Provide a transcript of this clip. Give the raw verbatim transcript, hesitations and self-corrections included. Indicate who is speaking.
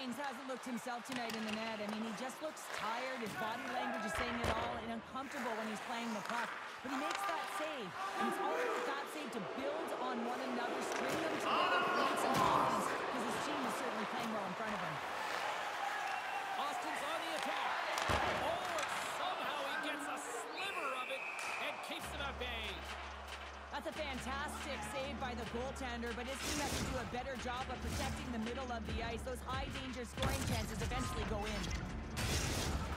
Speaker 1: Hastings hasn't looked himself tonight in the net. I mean, he just looks tired. His body language is saying it all, and uncomfortable when he's playing the puck. But he makes that save, and it's all about that save to build on one another, string them together, create some confidence, because his team is certainly playing well in front of him.
Speaker 2: Austin's on the attack. Oh, and somehow he gets a sliver of it and keeps them at bay.
Speaker 1: That's a fantastic save by the goaltender, but his team has to do a better job of protecting the middle of the ice. Those high-danger scoring chances eventually go in.